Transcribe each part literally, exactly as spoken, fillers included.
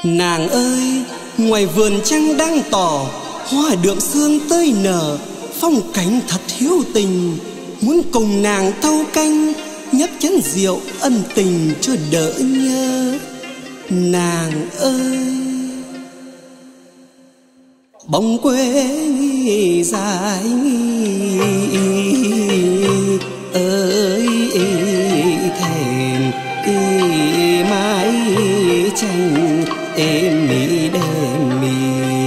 Nàng ơi, ngoài vườn trăng đang tỏ, hoa đượm sương tơi nở, phong cảnh thật hiếu tình. Muốn cùng nàng thâu canh, nhấp chén rượu ân tình cho đỡ nhớ. Nàng ơi, bóng quê dài ơi thèm mái tranh êm mi đêm mi.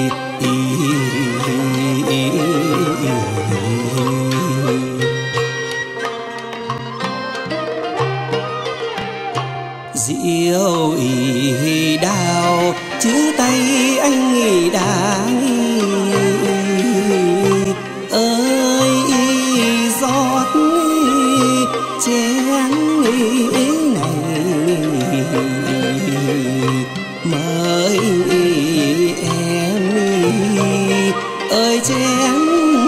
Diệu ý đào chữ tay anh ý đang ơi giọt chén này mời em ơi chén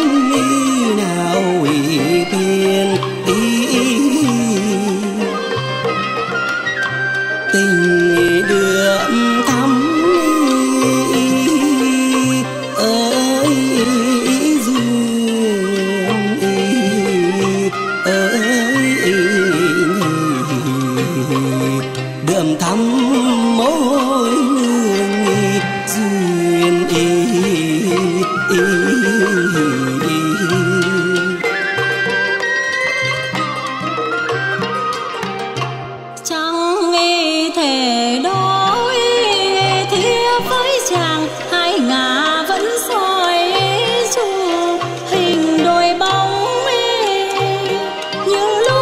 nào ý tiên tình đượm thắm ơi duyên ơi đượm thắm môi nương duyên chẳng nghe thể đôi thiếp với chàng, hai ngả vẫn soi chung hình đôi bóng những lúc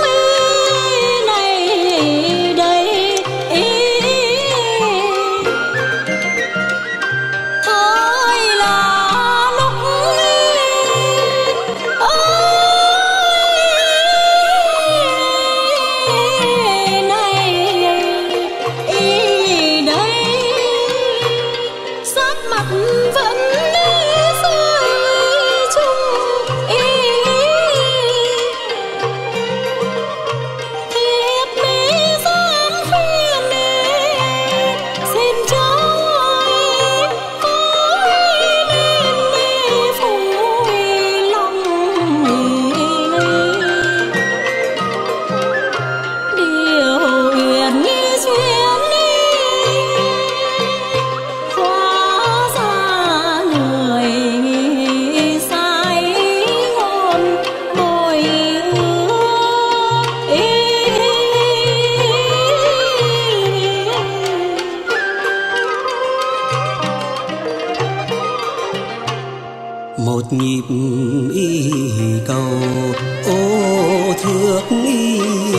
này đây thôi là lúc mặt vẫn soi chung thiếp mỹ dám khuyên xin trai có nên phủi lòng điều uyển như duyên một nhịp y cầu ô thước y,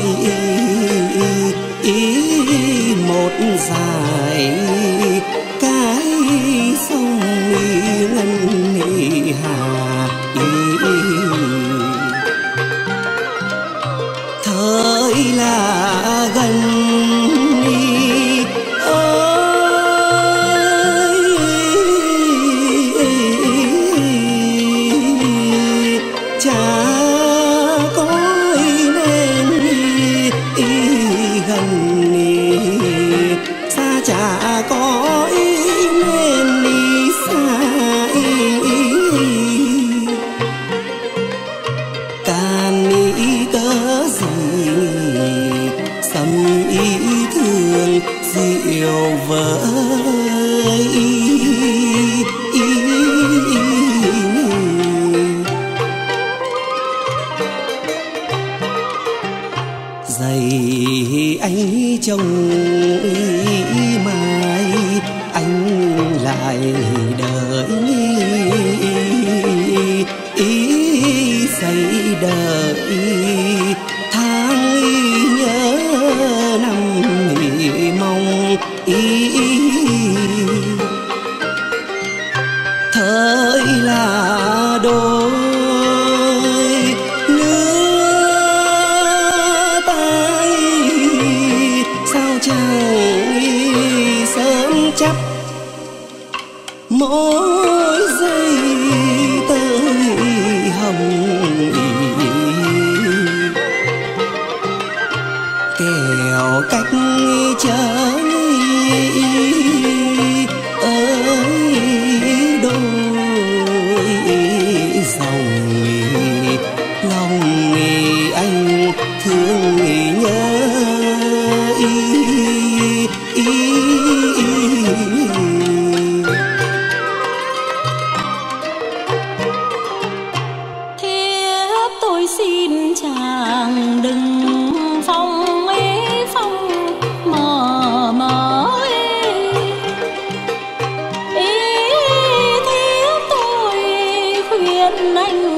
ý một dài cái sông y ngân y hà y thời là gần y chả có ý nên đi xa ý can ý cớ gì xâm ý thương diệu vời dày anh chồng mai anh lại đợi ý say đợi tháng nhớ năm mong ý thời là đôi lứa tay sao cha anh